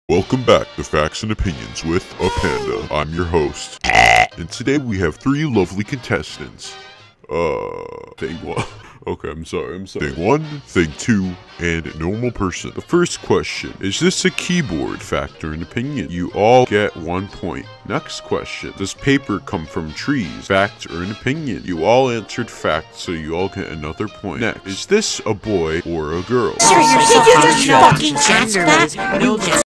Welcome back to Facts and Opinions with Apanda. I'm your host. And today we have three lovely contestants. Thing one. Okay, I'm sorry. Thing one, thing two, and normal person. The first question, is this a keyboard? Fact or an opinion? You all get 1 point. Next question, does paper come from trees? Fact or an opinion? You all answered fact, so you all get another point. Next, is this a boy or a girl? Sir, did you just fucking ask that?